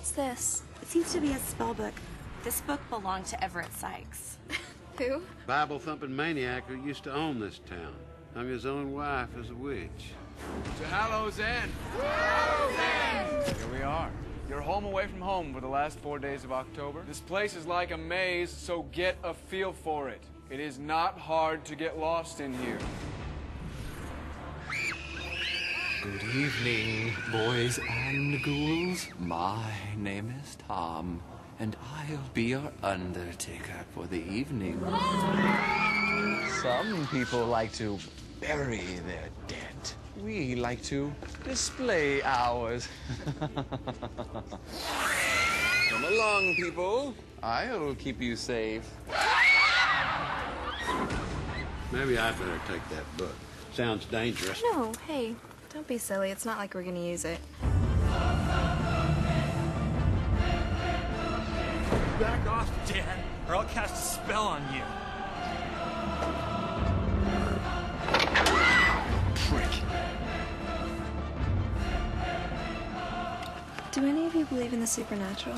What's this? It seems to be a spell book. This book belonged to Everett Sykes. Who? Bible-thumping maniac who used to own this town. Hung his own wife as a witch. To Hallows End! Hallows End! Here we are. You're home away from home for the last 4 days of October. This place is like a maze, so get a feel for it. It is not hard to get lost in here. Good evening, boys and ghouls. My name is Tom, and I'll be your undertaker for the evening. Some people like to bury their dead. We like to display ours. Come along, people. I'll keep you safe. Maybe I'd better take that book. Sounds dangerous. No, hey, don't be silly. It's not like we're gonna use it. Back off, Dad, or I'll cast a spell on you. Prick. Do any of you believe in the supernatural?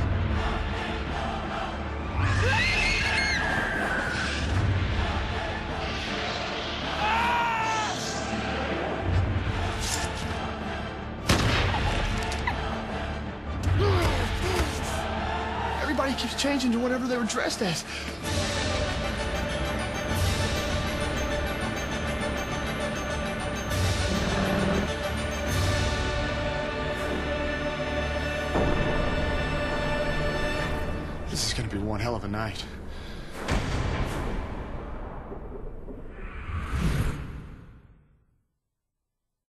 Everybody keeps changing to whatever they were dressed as. This is gonna be one hell of a night.